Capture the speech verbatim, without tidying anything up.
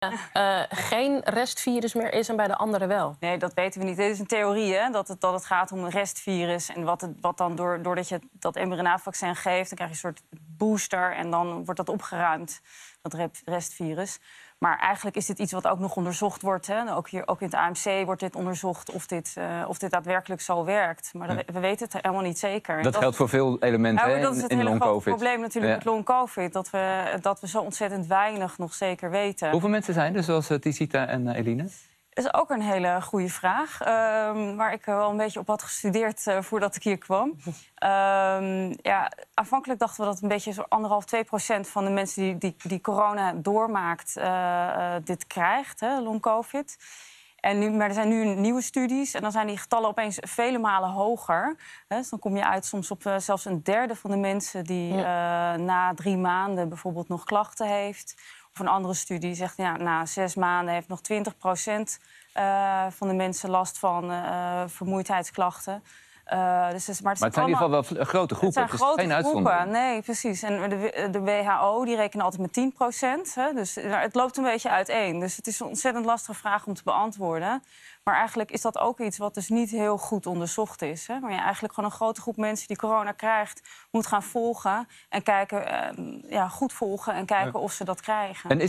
uh, geen restvirus meer is en bij de andere wel? Nee, dat weten we niet. Dit is een theorie, hè, dat, het, dat het gaat om een restvirus. En wat, het, wat dan door, doordat je dat mRNA-vaccin geeft, dan krijg je een soort booster en dan wordt dat opgeruimd, dat restvirus. Maar eigenlijk is dit iets wat ook nog onderzocht wordt. Hè. Ook, hier, ook in het A M C wordt dit onderzocht of dit, uh, of dit daadwerkelijk zo werkt. Maar dat, we weten het helemaal niet zeker. Dat, dat geldt voor veel elementen nou, hè, dat is het in hele long-covid. grote probleem natuurlijk ja. met long-covid. Dat we, dat we zo ontzettend weinig nog zeker weten. Hoeveel mensen zijn er, zoals uh, Tisita en uh, Eline? Dat is ook een hele goede vraag, uh, waar ik wel een beetje op had gestudeerd uh, voordat ik hier kwam. Uh, ja, aanvankelijk dachten we dat een beetje zo anderhalf, twee procent van de mensen die, die, die corona doormaakt, uh, uh, dit krijgt, hè, long-covid. En nu, maar er zijn nu nieuwe studies en dan zijn die getallen opeens vele malen hoger. Hè, dus dan kom je uit soms op uh, zelfs een derde van de mensen die ja. uh, na drie maanden bijvoorbeeld nog klachten heeft. Of een andere studie zegt, ja, na zes maanden heeft nog twintig procent uh, van de mensen last van uh, vermoeidheidsklachten. Uh, dus het, maar het, maar het zijn in ieder geval wel grote groepen. Het zijn het is grote geen uitzondering. Nee, precies. En de, de W H O die rekenen altijd met tien procent. Hè, dus het loopt een beetje uiteen. Dus het is een ontzettend lastige vraag om te beantwoorden. Maar eigenlijk is dat ook iets wat dus niet heel goed onderzocht is. Hè? Maar je eigenlijk gewoon een grote groep mensen die corona krijgt moet gaan volgen. En kijken, uh, ja, goed volgen en kijken ja. of ze dat krijgen. En